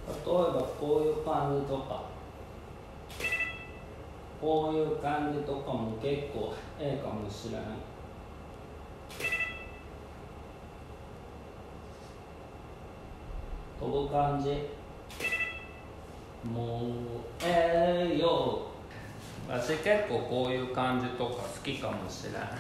例えばこういう感じとか、こういう感じとかも結構ええかもしれない。飛ぶ感じ、もうええよ。私結構こういう感じとか好きかもしれない。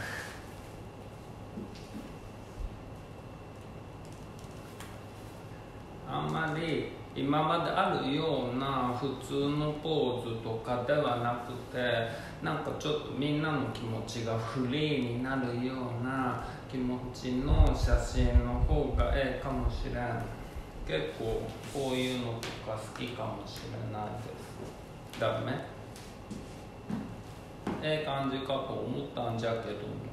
あんまり今まであるような普通のポーズとかではなくて、なんかちょっとみんなの気持ちがフリーになるような気持ちの写真の方がええかもしれん。結構こういうのとか好きかもしれないです。ダメ？ええ感じかと思ったんじゃけども、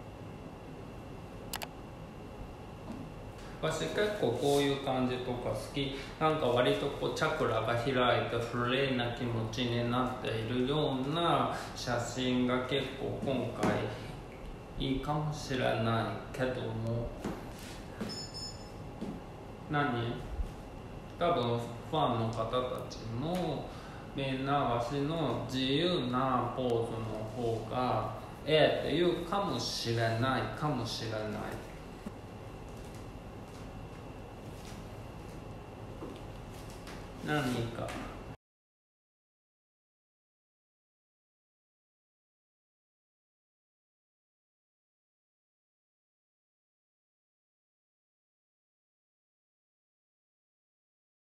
私結構こういう感じとか好き。なんか割とこうチャクラが開いてフレーな気持ちになっているような写真が結構今回いいかもしれないけども、多分ファンの方たちもみんな私の自由なポーズの方がええって言うかもしれないかもしれない。何か